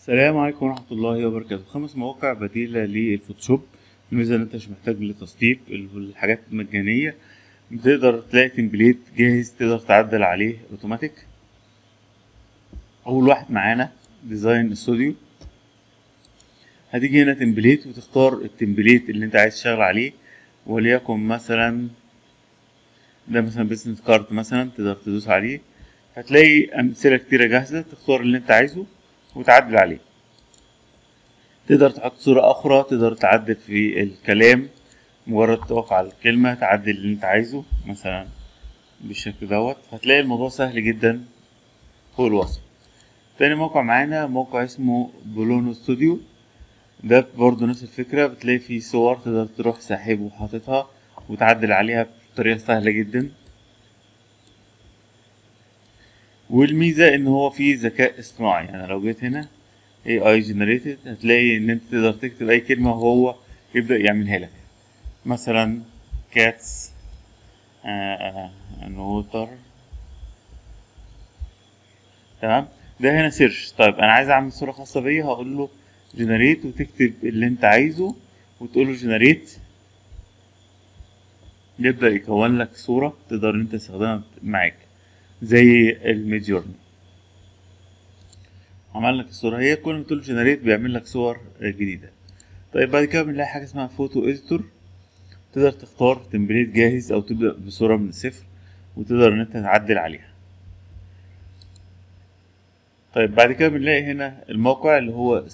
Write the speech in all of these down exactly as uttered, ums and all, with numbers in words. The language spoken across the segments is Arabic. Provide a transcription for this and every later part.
السلام عليكم ورحمة الله وبركاته. خمس مواقع بديلة للفوتوشوب. الميزة ان انت مش محتاج لتسطيب الحاجات مجانية، بتقدر تلاقي تمبليت جاهز تقدر تعدل عليه اوتوماتيك. اول واحد معانا ديزاين استوديو. هتيجي هنا تمبليت وتختار التمبليت اللي انت عايز تشتغل عليه، وليكن مثلا ده مثلا بيزنس كارد مثلا، تقدر تدوس عليه هتلاقي امثلة كتيرة جاهزة، تختار اللي انت عايزه وتعدل عليه. تقدر تحط صورة أخرى، تقدر تعدل في الكلام، مجرد تقف على الكلمة تعدل اللي انت عايزه مثلا بالشكل دوت. هتلاقي الموضوع سهل جدا فوق الوصف. تاني موقع معانا موقع اسمه بولونو ستوديو. ده برضو نفس الفكرة، بتلاقي فيه صور تقدر تروح ساحب وحاططها وتعدل عليها بطريقة سهلة جدا. والميزة ان هو فيه ذكاء اصطناعي، يعني لو جيت هنا إيه آي generated هتلاقي ان انت تقدر تكتب اي كلمة وهو يبدأ يعملها لك. مثلا cats and water. تمام، ده هنا سيرش. طيب انا عايز اعمل صورة خاصة بيا، هقول له generate وتكتب اللي انت عايزه وتقول له generate، يبدأ يكون لك صورة تقدر ان انت تستخدمها معاك زي الميدجورني. عمل لك الصورة، هي كل ما تقول جنريت بيعمل لك صور جديدة. طيب بعد كده بنلاقي حاجة اسمها فوتو اديتور، تقدر تختار تمبليت جاهز او تبدأ بصورة من الصفر وتقدر ان انت تعدل عليها. طيب بعد كده بنلاقي هنا الموقع اللي هو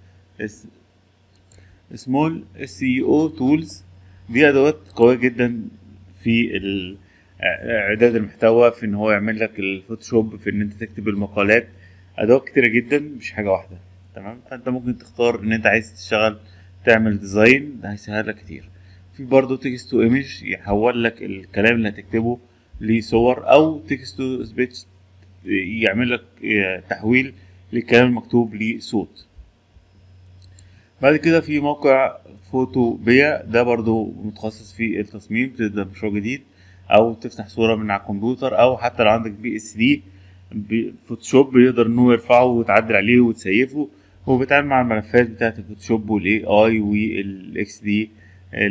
سمول اس اي او تولز. دي ادوات قوية جدا في ال- اعداد المحتوى، في ان هو يعمل لك الفوتوشوب، في ان انت تكتب المقالات. ادوات كتيرة جدا مش حاجة واحدة. تمام، فانت ممكن تختار ان انت عايز تشتغل تعمل ديزاين، ده هيسهل لك كتير. في برضه تكست تو ايمج، يحول لك الكلام اللي هتكتبه لصور، او تكست تو سبيتش يعمل لك تحويل للكلام المكتوب لصوت. بعد كده في موقع فوتو بيا، ده برضو متخصص في التصميم، تبدأ مشروع جديد او تفتح صورة من على الكمبيوتر، او حتى لو عندك بي اس دي فوتوشوب بيقدر انه يرفعه وتعدل عليه وتسيفه. هو بيتعامل مع الملفات بتاعة الفوتوشوب والاي اي والاكس دي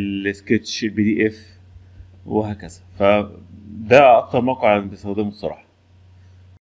السكتش البي دي اف وهكذا. فده اكتر موقع بستخدمه الصراحة.